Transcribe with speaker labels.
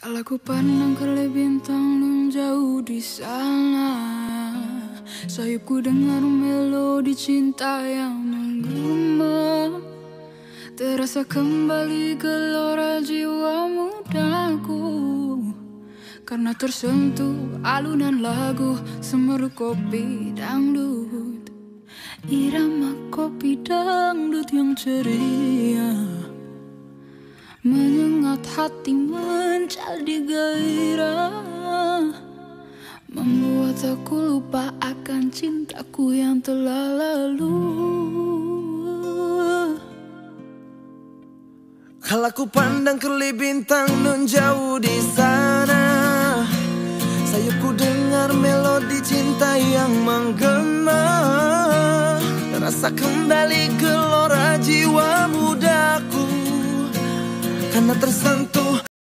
Speaker 1: Kalau ku pandang ke bintang nun jauh di sana, sayupku dengar melodi cinta yang menggema. Terasa kembali gelora jiwa mudaku, karena tersentuh alunan lagu semeru kopi dangdut. Irama kopi dangdut yang ceria menyengat hati menjadi gairah, membuat aku lupa akan cintaku yang telah lalu.
Speaker 2: Kalau ku pandang ke bintang nun jauh di sana, sayupku dengar melodi cinta yang menggema. Terasa kembali gelora jiwa mudaku, karena tersentuh